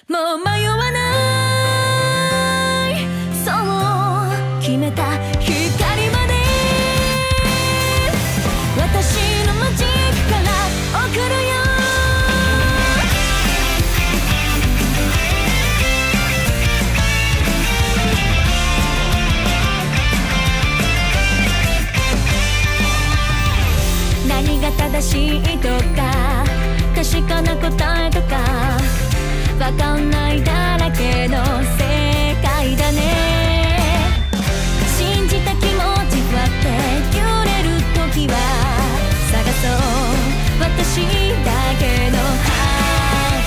もう迷わない、そう決めた光まで私のマジックから送るよ。何が正しいとか確かな答えとかわかんないだらけの世界だね。信じた気持ちふわって揺れる時は探そう私だけのハート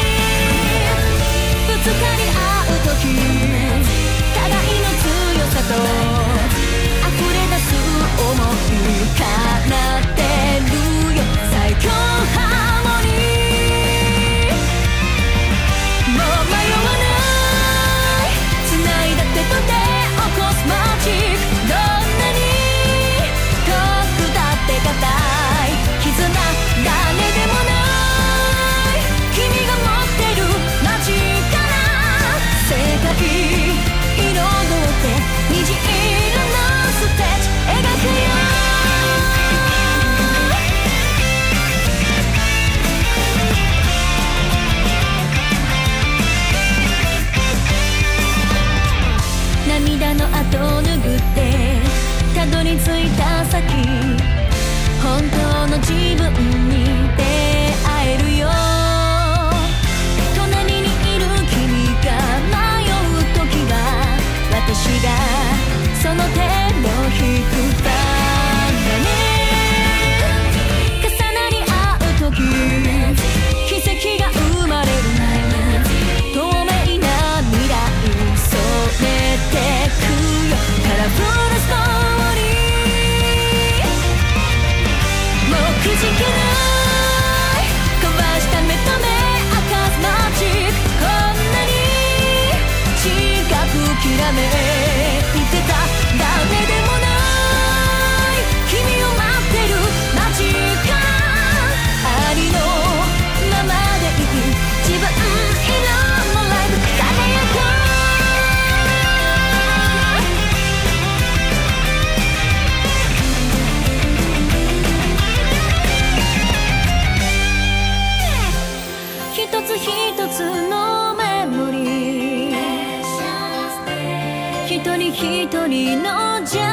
にぶつかり合う時互いの強さと溢れ出す想い叶ってるよ最強ハーモニー。もう迷わない繋いだ手と手を起こすマジック。どんなに遠くだって固い絆誰でもない君が持ってるマジックから世界彩って虹色のステッチ描くよ。涙の跡を拭ってたどり着いた先本当の自分に出会えるよ。隣にいる君が迷う時は私がその手を引く番だね。重なり合う時奇跡が生まれる透明な未来染めてくよカラフルストーリー。もうくじけない壊した目と目明かすマジック。こんなに近くきらめいてた誰でもない君を待ってるマジックからありのままでいい自分色のライブ輝く。一つ一つのメモリー一人一人のジャ